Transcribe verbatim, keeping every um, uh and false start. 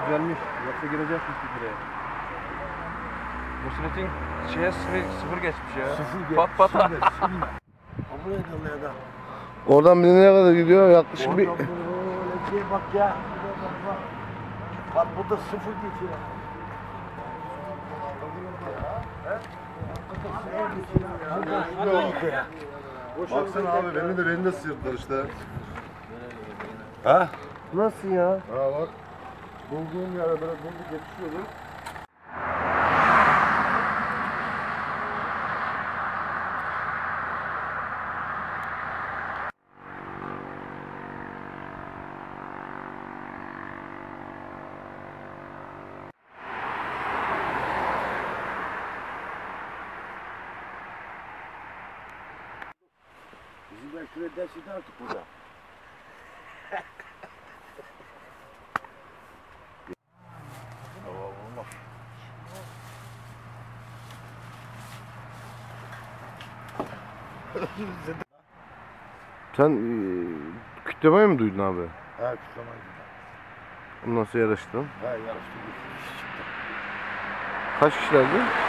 Düzelmiş. Yoksa girecekmiş bir buraya. Nusret'in şeye sıfır, sıfır geçmiş ya. Sıfır geçmiş. Pat pata. Ama ne dalıyor da? Oradan bir nereye kadar gidiyor? Yaklaşık bir... Oradan böyle şey bak ya. Bak. Bak burada sıfır geçiyor. Baksana abi beni de beni de sıyırdılar işte. Ha? Nasıl ya? Ha bak. Bulduğum yere böyle buldu geçiyordu. Bizim ben şuraya dersiydi artık burada. Sen e, kütlemeyi mi duydun abi? Ha kütlemeyi. Nasıl yarıştın? Ha yarıştı. Kaç kişilerdi?